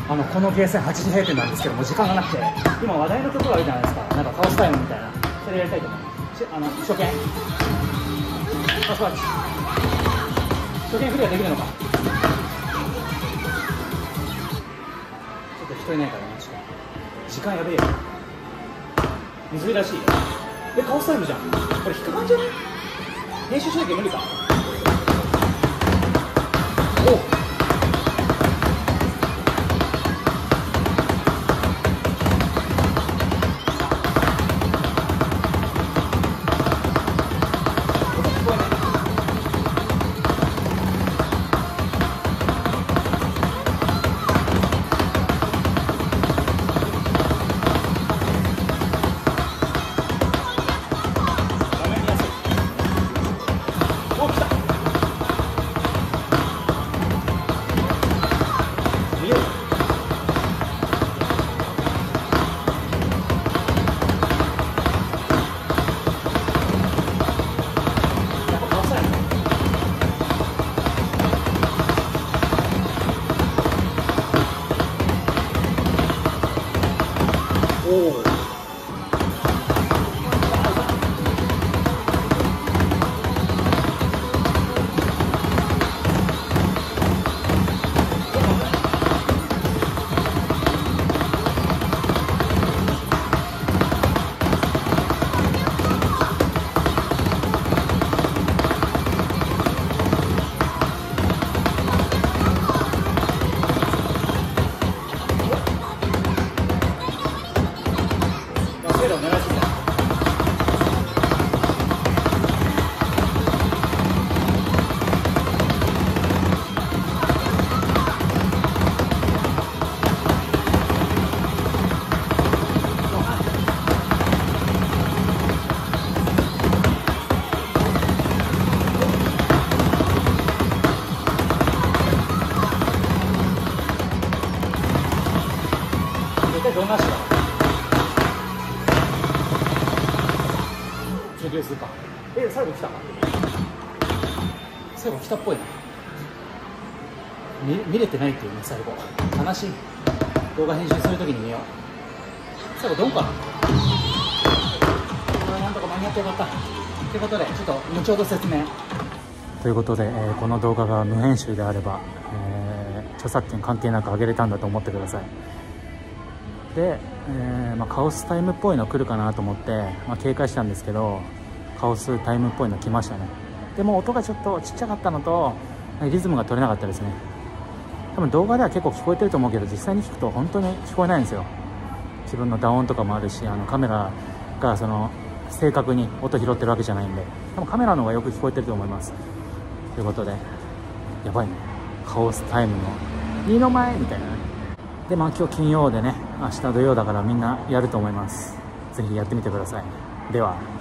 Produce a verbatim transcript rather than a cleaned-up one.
あのこのゲーセンはちじ閉店なんですけども時間がなくて、今話題の曲があるじゃないですか。なんかカオスタイムみたいな、それやりたいと思います。あの初見パスワーチ初見クリアできるのか。ちょっと人いないからね。時間やべえよ。水らしいよ。え、カオスタイムじゃん。これ引っかかんじゃね？練習しなきゃ無理か。おっ、どんな足だ。中継するか。え、最後来たか。最後来たっぽいな。見, 見れてないっていうね、最後。悲しい。動画編集するときに見よう。最後どんかな。これなんとか間に合ってよかった。ということで、ちょっと後ほど説明。ということで、えー、この動画が無編集であれば、えー、著作権関係なく上げれたんだと思ってください。で、えーまあ、カオスタイムっぽいの来るかなと思って、まあ、警戒したんですけど、カオスタイムっぽいの来ましたね。でも音がちょっとちっちゃかったのとリズムが取れなかったですね。多分動画では結構聞こえてると思うけど、実際に聞くと本当に聞こえないんですよ。自分の打音とかもあるし、あのカメラがその正確に音拾ってるわけじゃないんで、多分カメラの方がよく聞こえてると思います。ということで、やばいね、カオスタイムの二の前みたいなね。で、まあ今日金曜でね、明日土曜だからみんなやると思います。ぜひやってみてください。では。